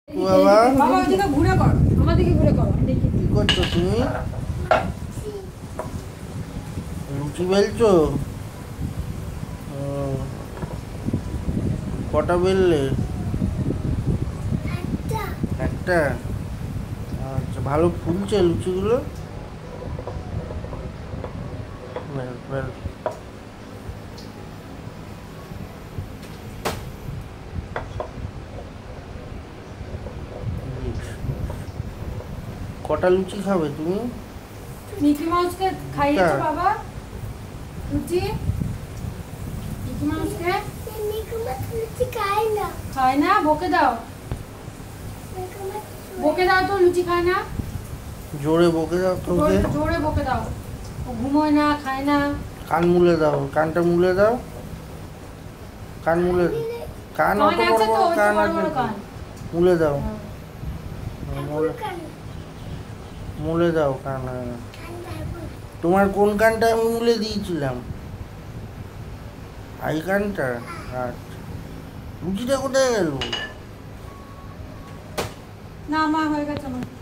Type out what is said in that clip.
বাবা বাবা ওদিকে ঘুরে কর, আমার দিকে ঘুরে কর, আমি দেখি। কি করছো তুমি? লুচি বেলছো? কটা বেললে? একটা। আচ্ছা, ভালো ফুলছে লুচিগুলো। বেল বেল। কটা লুচি খাবে তুমি? মিকি মাউসকে খাইয়েছো বাবা লুচি? মিকি মাউসকে লুচি খায় না, বকে দাও, বকে দাও তো, লুচি খায় না। জোরে বকে দাও তো ওকে। জোরে বকে দাও, ও ঘুমোয় না, খায় না। কান মুলে দাও, কানটা মুলে দাও, কান মুলে কান অত বড় বড় কান আছে তো। মুলে দাও, মুলে দাও কান। তোমার কোন কানটা আমি মুলে দিয়েছিলাম? আই কানটা। আচ্ছা, লুচিটা কোথায় গেল? না মা, হয়ে গেছে আমার।